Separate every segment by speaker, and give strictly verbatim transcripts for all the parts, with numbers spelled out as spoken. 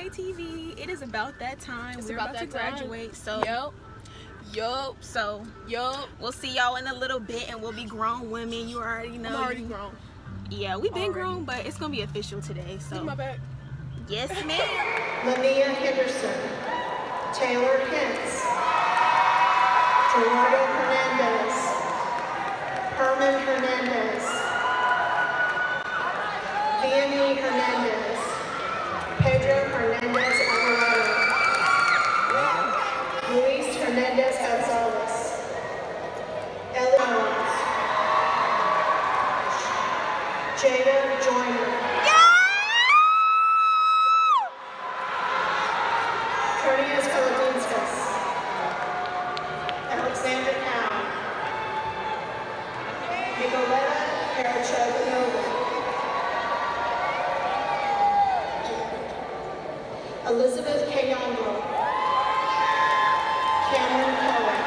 Speaker 1: T V. It is about that time.
Speaker 2: It's
Speaker 1: We're
Speaker 2: about
Speaker 1: about, to
Speaker 2: that time.
Speaker 1: graduate. So,
Speaker 2: Yup. Yup.
Speaker 1: so
Speaker 2: Yup.
Speaker 1: we'll see y'all in a little bit, and we'll be grown women. You already know.
Speaker 2: I'm already grown.
Speaker 1: Yeah, we've been
Speaker 2: Already.
Speaker 1: grown, but it's gonna be official today. So,
Speaker 2: My back.
Speaker 1: yes, ma'am.
Speaker 3: Linnea Henderson, Taylor Hintz, Gerardo Hernandez, Herman Hernandez, Vianney Hernandez, Pedro Hernandez Alvarado, Luis Hernandez Gonzalez, Ellie Owens, Jada Joyner, Kurnias Kaladinskas, Alexander Powell, Nicoletta Parachoganova, Elizabeth Kayongo, Cameron Cohen.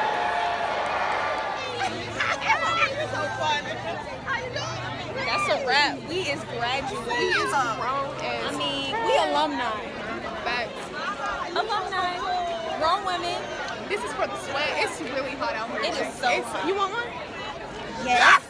Speaker 1: That's a wrap. We is graduating.
Speaker 2: We is grown as.
Speaker 1: I mean, we alumni.
Speaker 2: Facts.
Speaker 1: Alumni. Grown women.
Speaker 2: This is for the sweat. It's really hot out here.
Speaker 1: It is so
Speaker 2: It's-
Speaker 1: hot.
Speaker 2: You want one?
Speaker 1: Yes.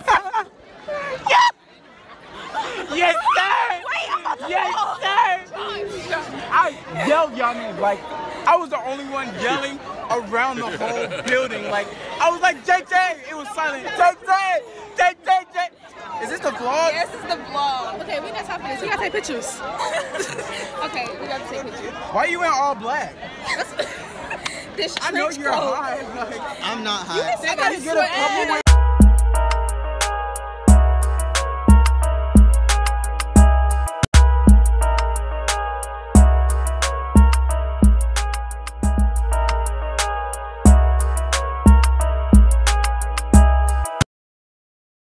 Speaker 4: Yes, sir! Yes, sir! I yelled y'all niggas like I was the only one yelling around the whole building. Like I was like J J, it was silent. J J, J J, J. Is this the vlog?
Speaker 1: This is the vlog.
Speaker 2: Okay, we got time for this. We gotta take pictures. Okay, we gotta take pictures.
Speaker 4: Why you in all black?
Speaker 1: This
Speaker 4: I know
Speaker 1: trench
Speaker 4: you're
Speaker 1: coat.
Speaker 4: high. Like,
Speaker 5: I'm not high.
Speaker 4: I gotta get a couple more